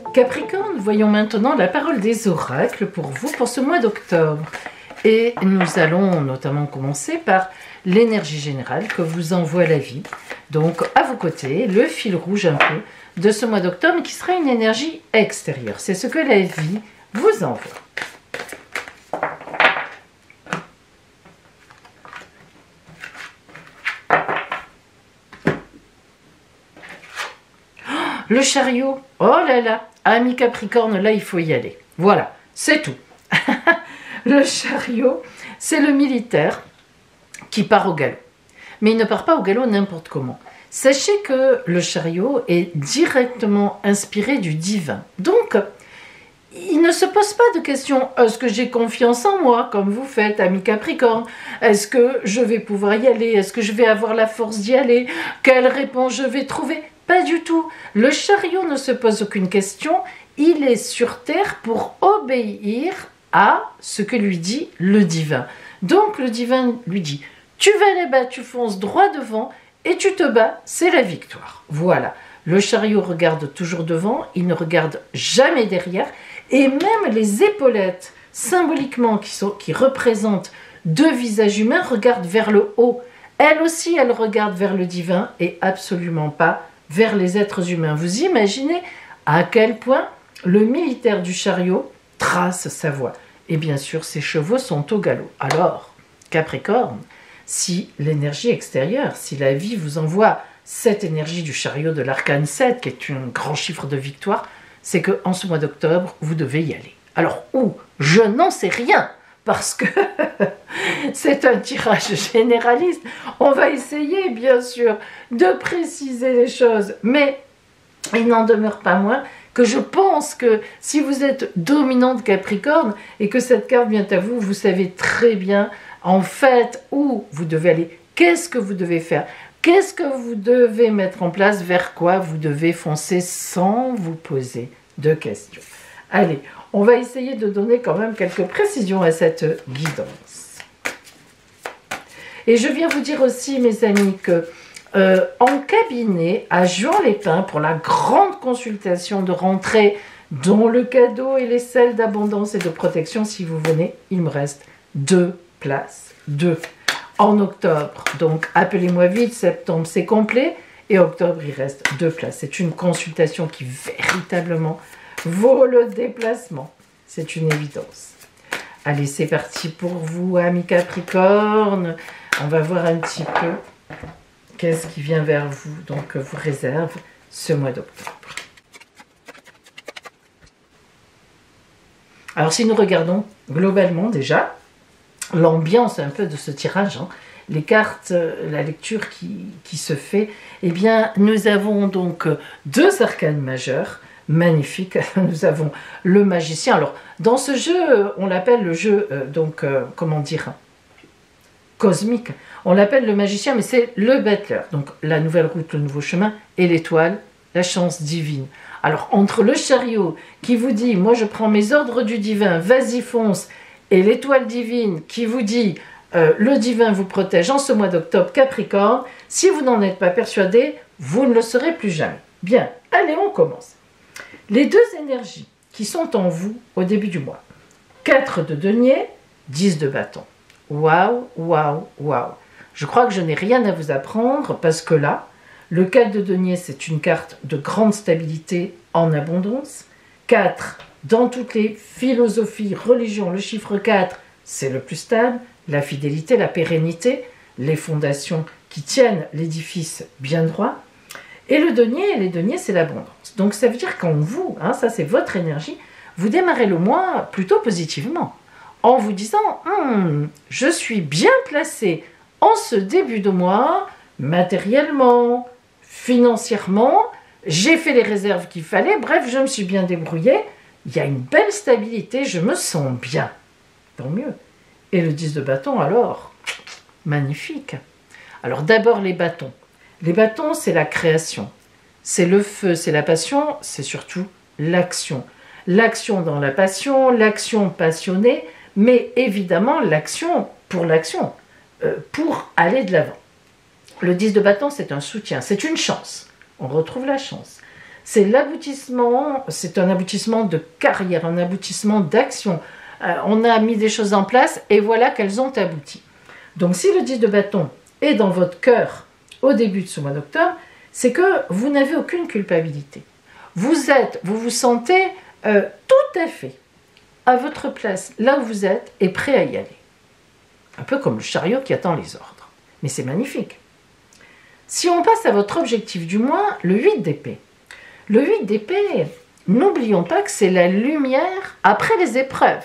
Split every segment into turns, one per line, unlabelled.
Capricorne, voyons maintenant la parole des oracles pour vous pour ce mois d'octobre. Et nous allons notamment commencer par l'énergie générale que vous envoie la vie. Donc à vos côtés, le fil rouge un peu de ce mois d'octobre qui sera une énergie extérieure. C'est ce que la vie vous envoie. Le chariot, oh là là, ami Capricorne, là il faut y aller. Voilà, c'est tout. Le chariot, c'est le militaire qui part au galop. Mais il ne part pas au galop n'importe comment. Sachez que le chariot est directement inspiré du divin. Donc, il ne se pose pas de questions. Est-ce que j'ai confiance en moi, comme vous faites, ami Capricorne? Est-ce que je vais pouvoir y aller? Est-ce que je vais avoir la force d'y aller? Quelle réponse je vais trouver? Pas du tout. Le chariot ne se pose aucune question. Il est sur terre pour obéir à ce que lui dit le divin. Donc le divin lui dit, tu vas là-bas, tu fonces droit devant et tu te bats, c'est la victoire. Voilà. Le chariot regarde toujours devant, il ne regarde jamais derrière. Et même les épaulettes, symboliquement, qui représentent deux visages humains, regardent vers le haut. Elle aussi, elle regarde vers le divin et absolument pas vers les êtres humains. Vous imaginez à quel point le militaire du chariot trace sa voie. Et bien sûr, ses chevaux sont au galop. Alors, Capricorne, si l'énergie extérieure, si la vie vous envoie cette énergie du chariot de l'arcane 7, qui est un grand chiffre de victoire, c'est qu'en ce mois d'octobre, vous devez y aller. Alors, où? Je n'en sais rien, parce que c'est un tirage généraliste. On va essayer, bien sûr, de préciser les choses, mais il n'en demeure pas moins que je pense que si vous êtes dominante Capricorne et que cette carte vient à vous, vous savez très bien, en fait, où vous devez aller, qu'est-ce que vous devez faire, qu'est-ce que vous devez mettre en place, vers quoi vous devez foncer sans vous poser de questions. Allez, on va essayer de donner quand même quelques précisions à cette guidance. Et je viens vous dire aussi, mes amis, que en cabinet, à Juan-les-Pins, pour la grande consultation de rentrée, dont le cadeau et les selles d'abondance et de protection, si vous venez, il me reste 2 places. 2. En octobre, donc appelez-moi vite, septembre c'est complet, et octobre il reste 2 places. C'est une consultation qui véritablement vaut le déplacement. C'est une évidence. Allez, c'est parti pour vous, amis Capricorne. On va voir un petit peu qu'est-ce qui vient vers vous, donc vous réserve ce mois d'octobre. Alors si nous regardons globalement déjà l'ambiance un peu de ce tirage, hein, les cartes, la lecture qui se fait, eh bien nous avons donc 2 arcanes majeurs magnifiques. Nous avons le magicien. Alors dans ce jeu, on l'appelle le jeu, comment dire, cosmique. On l'appelle le magicien, mais c'est le battleur. Donc la nouvelle route, le nouveau chemin, et l'étoile, la chance divine. Alors entre le chariot qui vous dit, moi je prends mes ordres du divin, vas-y fonce, et l'étoile divine qui vous dit, le divin vous protège en ce mois d'octobre, Capricorne, si vous n'en êtes pas persuadé, vous ne le serez plus jamais. Bien, allez, on commence. Les 2 énergies qui sont en vous au début du mois. 4 de denier, 10 de bâton. Waouh, waouh, waouh. Je crois que je n'ai rien à vous apprendre parce que là, le 4 de denier, c'est une carte de grande stabilité en abondance. 4, dans toutes les philosophies, religions, le chiffre 4, c'est le plus stable, la fidélité, la pérennité, les fondations qui tiennent l'édifice bien droit. Et le denier, les deniers, c'est l'abondance. Donc ça veut dire qu'en vous, hein, ça c'est votre énergie, vous démarrez le mois plutôt positivement, en vous disant « je suis bien placé en ce début de mois, matériellement, financièrement, j'ai fait les réserves qu'il fallait, bref, je me suis bien débrouillé, il y a une belle stabilité, je me sens bien. » Tant mieux. Et le 10 de bâton, alors, magnifique. Alors d'abord les bâtons. Les bâtons, c'est la création, c'est le feu, c'est la passion, c'est surtout l'action. L'action dans la passion, l'action passionnée, mais évidemment l'action, pour aller de l'avant. Le 10 de bâton, c'est un soutien, c'est une chance. On retrouve la chance. C'est l'aboutissement, c'est un aboutissement de carrière, un aboutissement d'action. On a mis des choses en place et voilà qu'elles ont abouti. Donc si le 10 de bâton est dans votre cœur au début de ce mois d'octobre, c'est que vous n'avez aucune culpabilité. Vous vous sentez tout à fait à votre place, là où vous êtes, et prêt à y aller. Un peu comme le chariot qui attend les ordres. Mais c'est magnifique. Si on passe à votre objectif du mois, le 8 d'épée. Le 8 d'épée, n'oublions pas que c'est la lumière après les épreuves.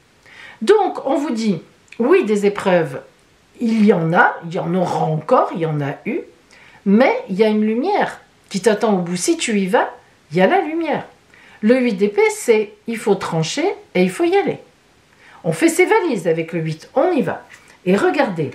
Donc, on vous dit, oui, des épreuves, il y en aura encore, il y en a eu, mais il y a une lumière qui t'attend au bout. Si tu y vas, il y a la lumière. Le 8 d'épée, c'est il faut trancher et il faut y aller. On fait ses valises avec le 8, on y va. Et regardez,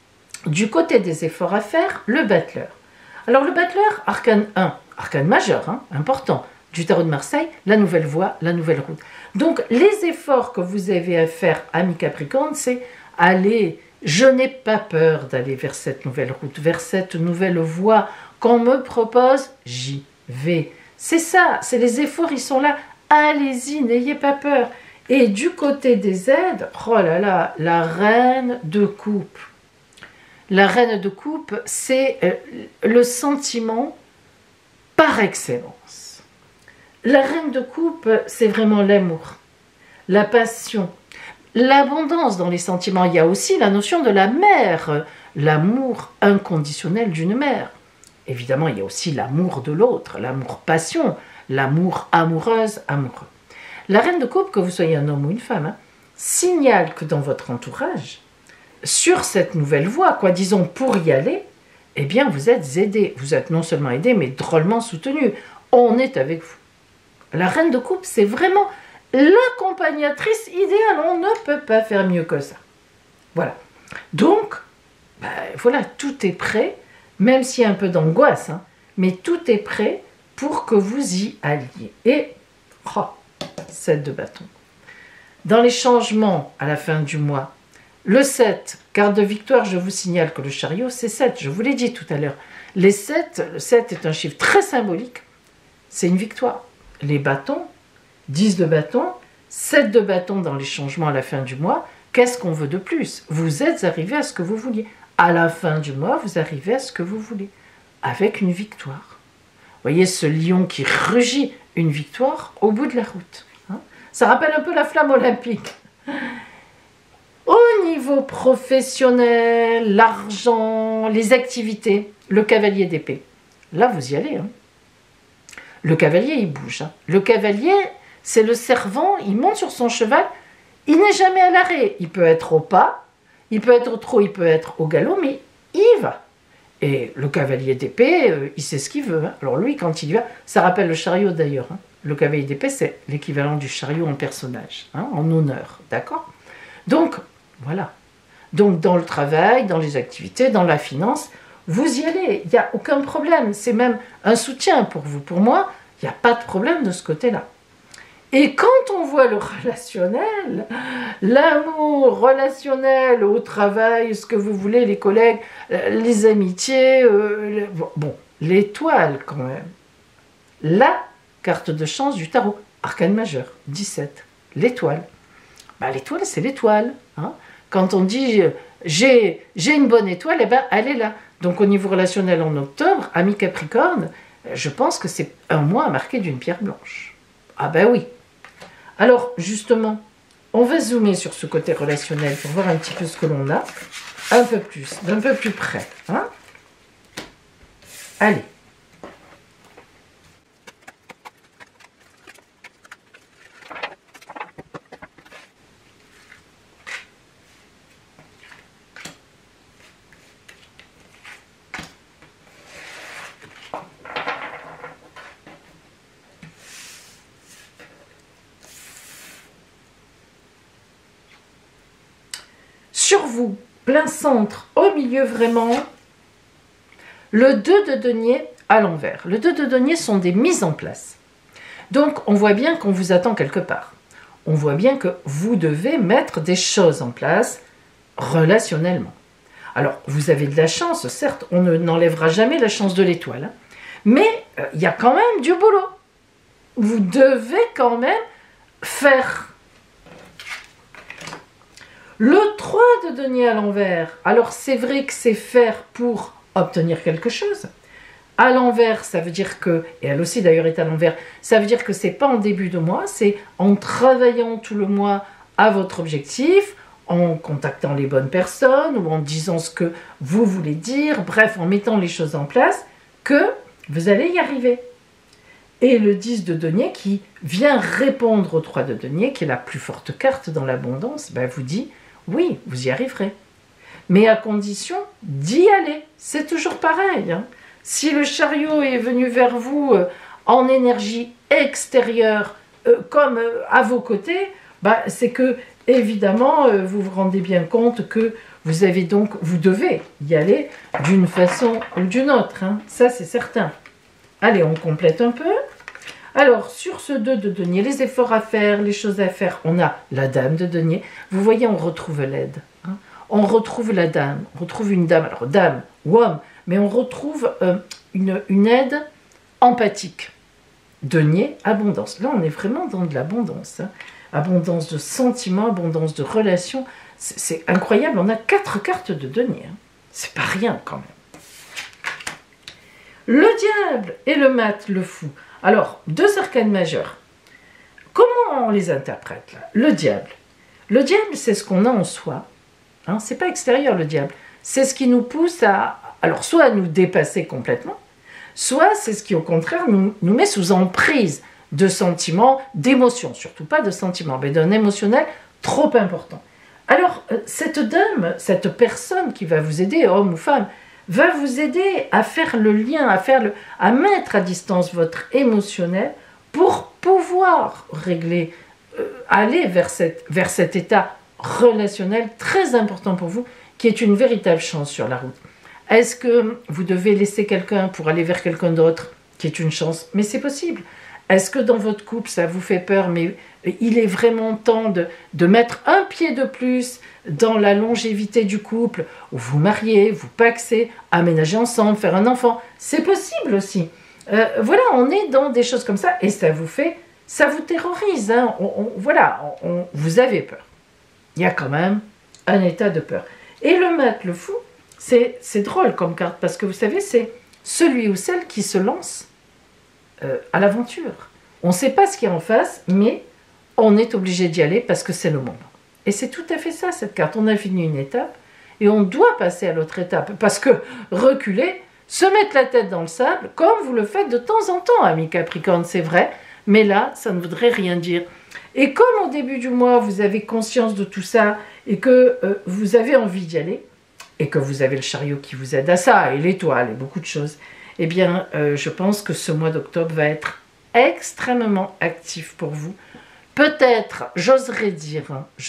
du côté des efforts à faire, le battleur. Alors le battleur, arcane 1, arcane majeur, important, du tarot de Marseille, la nouvelle voie, la nouvelle route. Donc les efforts que vous avez à faire, amis Capricorne, c'est aller, je n'ai pas peur d'aller vers cette nouvelle route, vers cette nouvelle voie qu'on me propose, j'y vais. C'est ça, c'est les efforts, ils sont là, allez-y, n'ayez pas peur. Et du côté des aides, oh là là, la reine de coupe. La reine de coupe, c'est le sentiment par excellence. La reine de coupe, c'est vraiment l'amour, la passion, l'abondance dans les sentiments. Il y a aussi la notion de la mère, l'amour inconditionnel d'une mère. Évidemment, il y a aussi l'amour de l'autre, l'amour-passion, l'amour amoureuse, amoureux. La reine de coupe, que vous soyez un homme ou une femme, signale que dans votre entourage, sur cette nouvelle voie, disons pour y aller, eh bien vous êtes aidé. Vous êtes non seulement aidé, mais drôlement soutenu. On est avec vous. La reine de coupe, c'est vraiment l'accompagnatrice idéale. On ne peut pas faire mieux que ça. Voilà. Donc, voilà, tout est prêt, même s'il y a un peu d'angoisse, mais tout est prêt pour que vous y alliez. Et, 7 de bâton. Dans les changements à la fin du mois, le 7, carte de victoire, je vous signale que le chariot, c'est 7. Je vous l'ai dit tout à l'heure. Le 7 est un chiffre très symbolique. C'est une victoire. Les bâtons, 10 de bâton, 7 de bâton dans les changements à la fin du mois. Qu'est-ce qu'on veut de plus? Vous êtes arrivé à ce que vous vouliez. À la fin du mois, vous arrivez à ce que vous voulez. Avec une victoire. Vous voyez ce lion qui rugit, une victoire au bout de la route. Ça rappelle un peu la flamme olympique. Au niveau professionnel, l'argent, les activités, le cavalier d'épée. Là, vous y allez. Le cavalier, il bouge. Le cavalier, c'est le servant, il monte sur son cheval, il n'est jamais à l'arrêt. Il peut être au pas, il peut être au trot, il peut être au galop, mais il va. Et le cavalier d'épée, il sait ce qu'il veut. Alors lui, quand il y va, ça rappelle le chariot d'ailleurs. Le cavalier d'épée, c'est l'équivalent du chariot en personnage, en honneur, d'accord? Donc, voilà. Donc, dans le travail, dans les activités, dans la finance, vous y allez. Il n'y a aucun problème. C'est même un soutien pour vous. Pour moi, il n'y a pas de problème de ce côté-là. Et quand on voit le relationnel, l'amour relationnel au travail, ce que vous voulez, les collègues, les amitiés, l'étoile quand même. La carte de chance du tarot, arcane majeur, 17, l'étoile. L'étoile, c'est l'étoile. Quand on dit j'ai une bonne étoile, elle est là. Donc au niveau relationnel en octobre, ami Capricorne, je pense que c'est un mois à marquer d'une pierre blanche. Ah ben oui. Alors justement, on va zoomer sur ce côté relationnel pour voir un petit peu ce que l'on a, un peu plus, d'un peu plus près. Allez. Sur vous, plein centre, au milieu vraiment, le 2 de denier à l'envers. Le 2 de denier sont des mises en place. Donc, on voit bien qu'on vous attend quelque part. On voit bien que vous devez mettre des choses en place relationnellement. Alors, vous avez de la chance, certes, on n'enlèvera jamais la chance de l'étoile. Mais il y a quand même du boulot. vous devez quand même faire. Le 3 de denier à l'envers, alors c'est vrai que c'est faire pour obtenir quelque chose. À l'envers, ça veut dire que, et elle aussi d'ailleurs est à l'envers, ça veut dire que c'est pas en début de mois, c'est en travaillant tout le mois à votre objectif, en contactant les bonnes personnes ou en disant ce que vous voulez dire, bref, en mettant les choses en place, que vous allez y arriver. Et le 10 de denier qui vient répondre au 3 de denier, qui est la plus forte carte dans l'abondance, ben vous dit, oui, vous y arriverez. Mais à condition d'y aller. C'est toujours pareil, hein. Si le chariot est venu vers vous en énergie extérieure, comme à vos côtés, bah, c'est que, évidemment, vous vous rendez bien compte que vous devez y aller d'une façon ou d'une autre, hein. Ça, c'est certain. Allez, on complète un peu. Alors, sur ce 2 de denier, les efforts à faire, les choses à faire, on a la dame de denier. Vous voyez, on retrouve l'aide, hein. On retrouve la dame, on retrouve une dame, alors dame ou homme, mais on retrouve une aide empathique. Denier, abondance. Là, on est vraiment dans de l'abondance, hein. Abondance de sentiments, abondance de relations. C'est incroyable, on a 4 cartes de denier, hein. C'est pas rien quand même. Le diable et le mat, le fou. Alors, 2 arcanes majeures. Comment on les interprète là? Le diable, c'est ce qu'on a en soi. Hein, c'est pas extérieur le diable. C'est ce qui nous pousse à, alors soit à nous dépasser complètement, soit c'est ce qui au contraire nous met sous emprise de sentiments, d'émotions, surtout pas de sentiments, mais d'un émotionnel trop important. Alors, cette dame, cette personne qui va vous aider, homme ou femme, va vous aider à faire le lien, à mettre à distance votre émotionnel pour pouvoir régler, aller vers cet état relationnel très important pour vous, qui est une véritable chance sur la route. Est-ce que vous devez laisser quelqu'un pour aller vers quelqu'un d'autre, qui est une chance? Mais c'est possible. Est-ce que dans votre couple, ça vous fait peur, mais il est vraiment temps de mettre un pied de plus dans la longévité du couple, où vous mariez, vous pacsez, aménager ensemble, faire un enfant? C'est possible aussi. Voilà, on est dans des choses comme ça, et ça vous terrorise, hein. Vous avez peur. Il y a quand même un état de peur. Et le maître, le fou, c'est drôle comme carte, parce que vous savez, c'est celui ou celle qui se lance à l'aventure. On ne sait pas ce qu'il y a en face, mais on est obligé d'y aller parce que c'est le moment. Et c'est tout à fait ça, cette carte. On a fini une étape et on doit passer à l'autre étape. Parce que reculer, se mettre la tête dans le sable, comme vous le faites de temps en temps, amis Capricorne, c'est vrai, mais là, ça ne voudrait rien dire. Et comme au début du mois, vous avez conscience de tout ça et que vous avez envie d'y aller, et que vous avez le chariot qui vous aide à ça, et l'étoile, et beaucoup de choses, eh bien, je pense que ce mois d'octobre va être extrêmement actif pour vous. Peut-être, j'oserais dire,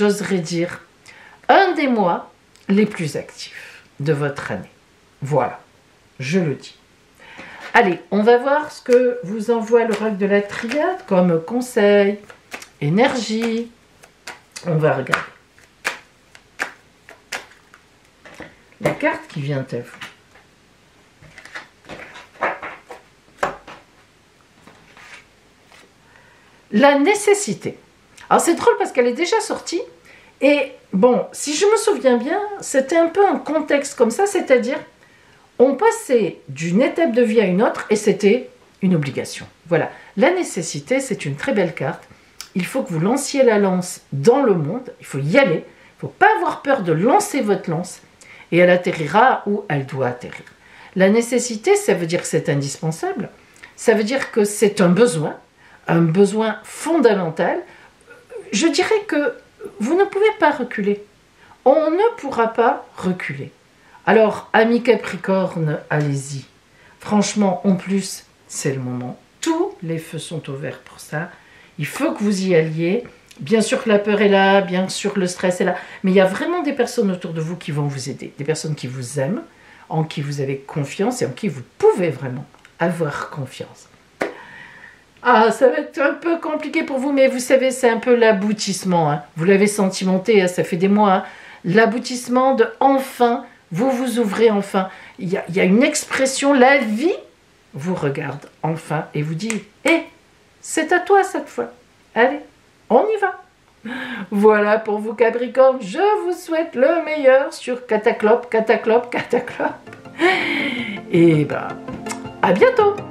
un des mois les plus actifs de votre année. Voilà, je le dis. Allez, on va voir ce que vous envoie l'oracle de la triade comme conseil, énergie. On va regarder la carte qui vient à vous. La nécessité. Alors c'est drôle parce qu'elle est déjà sortie. Et bon, si je me souviens bien, c'était un peu un contexte comme ça, c'est-à-dire on passait d'une étape de vie à une autre et c'était une obligation. Voilà, la nécessité, c'est une très belle carte. Il faut que vous lanciez la lance dans le monde, il faut y aller, il ne faut pas avoir peur de lancer votre lance et elle atterrira où elle doit atterrir. La nécessité, ça veut dire que c'est indispensable, ça veut dire que c'est un besoin fondamental. Je dirais que vous ne pouvez pas reculer. On ne pourra pas reculer. Alors, amis Capricorne, allez-y. Franchement, en plus, c'est le moment. Tous les feux sont ouverts pour ça. Il faut que vous y alliez. Bien sûr que la peur est là, bien sûr que le stress est là, mais il y a vraiment des personnes autour de vous qui vont vous aider. Des personnes qui vous aiment, en qui vous avez confiance et en qui vous pouvez vraiment avoir confiance. Ah, ça va être un peu compliqué pour vous, mais vous savez, c'est un peu l'aboutissement, hein. Vous l'avez sentimenté, hein, ça fait des mois. Hein. L'aboutissement de enfin, vous vous ouvrez enfin. Il y a une expression, la vie vous regarde enfin et vous dit « Hé, c'est à toi cette fois. Allez, on y va. Voilà pour vous Capricorne, je vous souhaite le meilleur sur Cataclope. Et à bientôt.